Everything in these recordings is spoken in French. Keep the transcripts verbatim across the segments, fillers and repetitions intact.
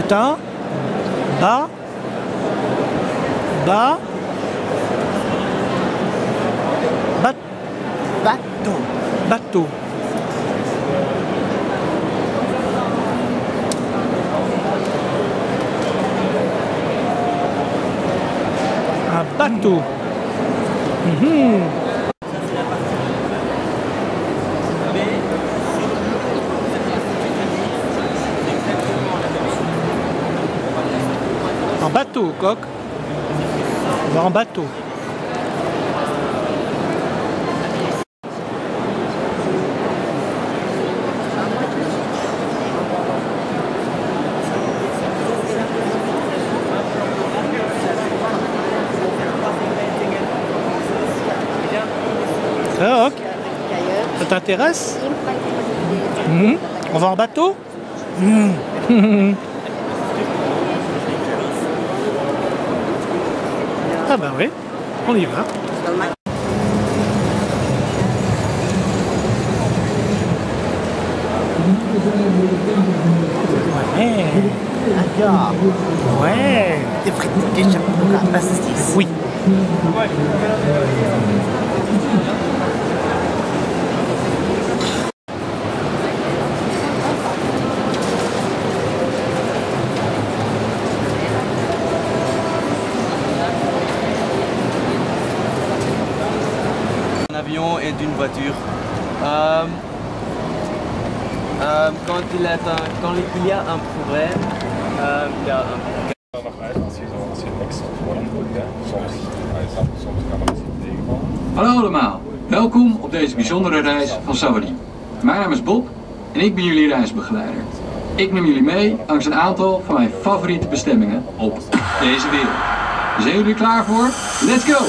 Ta, ba, ba, bat, Bateau. bateau. Un bateau. Mhm. En bateau, coq. On va en bateau. Coq, ça t'intéresse? Mmh. On va en bateau? Mmh. Ah bah oui, on y va. Ouais. Alors, Ouais. des frites déjà pour la pastis. Oui. Un avion et d'une voiture. Euh, euh, quand, il est un, quand il y a un problème, euh, il y a un... Hallo allemaal, welkom op deze bijzondere reis van Sawadee. Mijn naam is Bob en ik ben jullie reisbegeleider. Ik neem jullie mee langs een aantal van mijn favoriete bestemmingen op deze wereld. Zijn jullie klaar voor? Let's go!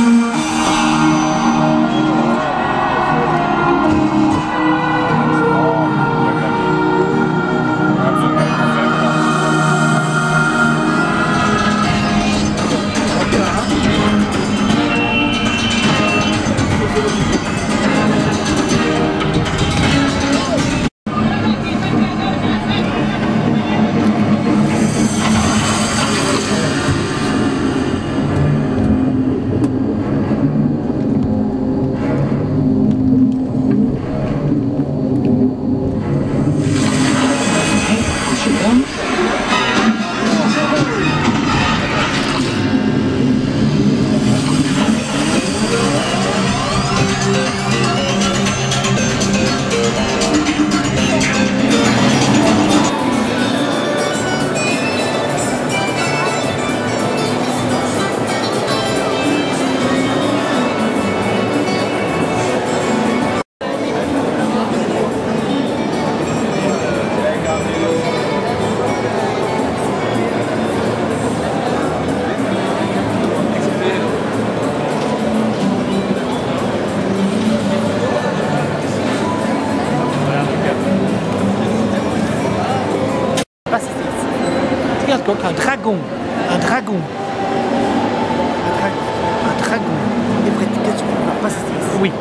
Regarde coq, un dragon. Un dragon. Un dragon. Un dragon. Des frites déjà pour la pastis. Oui.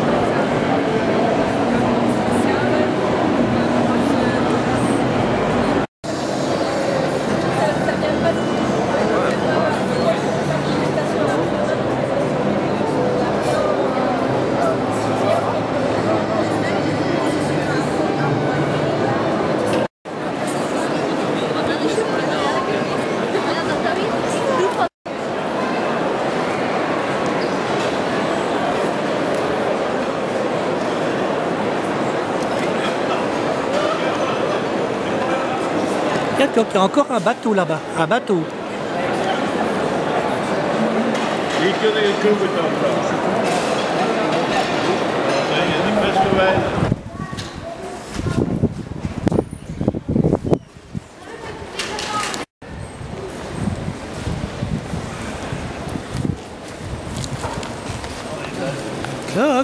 Regarde coq, il y a encore un bateau là-bas. Un bateau. Coq.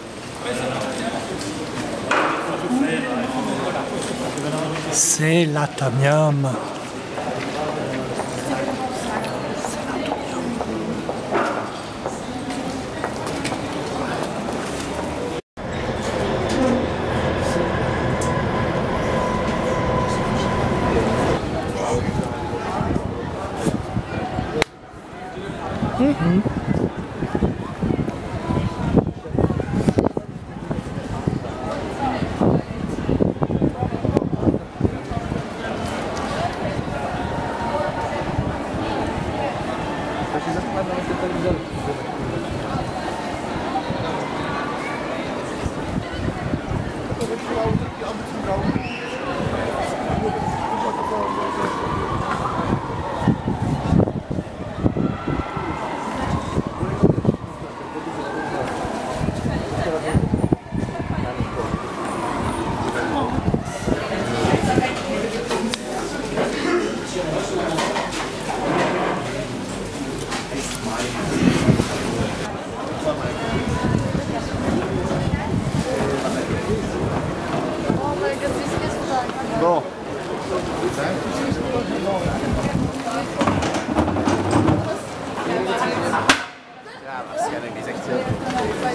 C'est la tom yum. Mmh. Bon. Ja, waarschijnlijk is echt heel.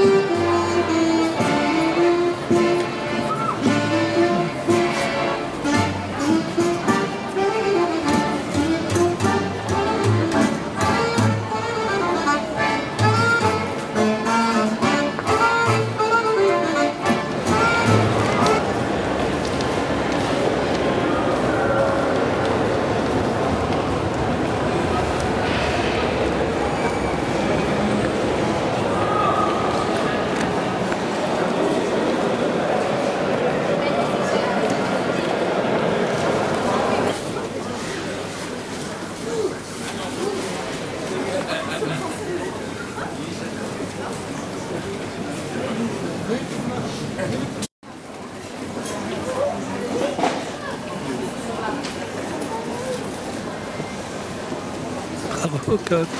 Bravo, Coq.